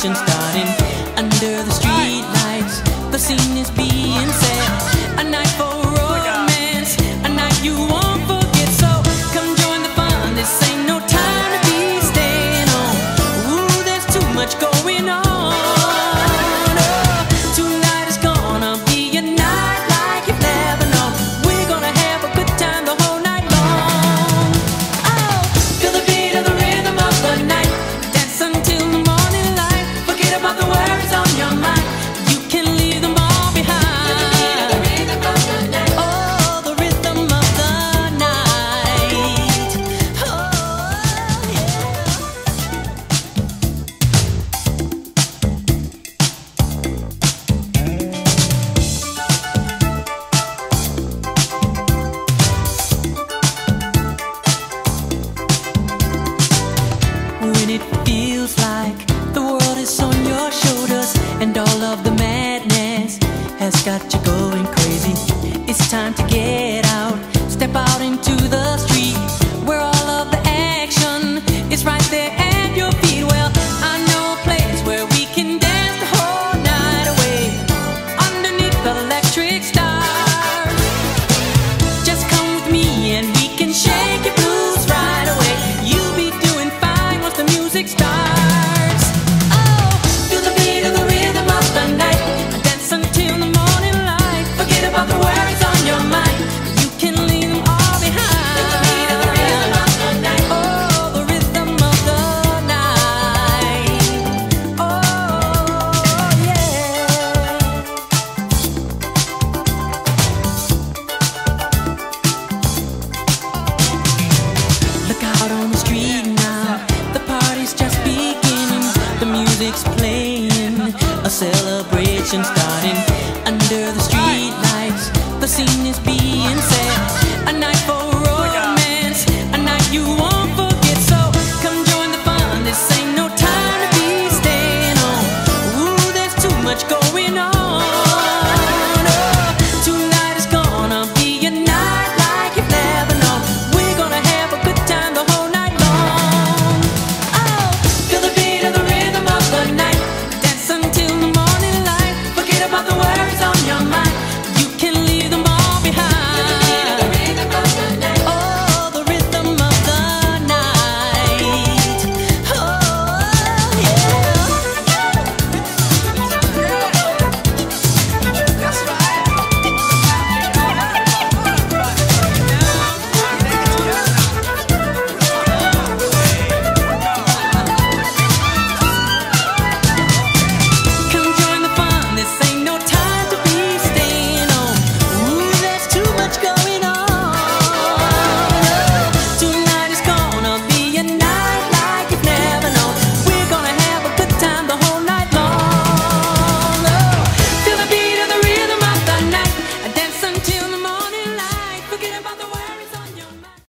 celebration starting under the street lights. The scene is being set, a night for romance, a night you won't forget. So come join the fun, this ain't no time to be staying home. Ooh, there's too much going on. Tonight is gonna be a night like you've never known. We're gonna have a good time the whole night long. Oh, feel the beat of the rhythm of the night. Dance until the morning light. Forget about the worries on your mind. You can leave them all behind. Feel the beat of the rhythm of the night. Oh, the rhythm of the night. Oh, yeah. When it feels like the world is on your shoulders and all of the madness has got you going crazy, it's time to get out, step out into the street where all of the action is right there at your feet. Well, I know a place where we can dance the whole night away underneath the electric stars. Just come with me and we can shake your blues right away. You'll be doing fine once the music starts. Oh, feel the beat of the rhythm of the night. Dance until the morning light. Forget about the worries on your mind. You can leave them all behind. Feel the beat of the rhythm of the night. Oh, the rhythm of the night. Oh, yeah. Look out on the street now, the party's just beginning. The music's playing, a celebration starting under the street lights. The scene is being set, a night for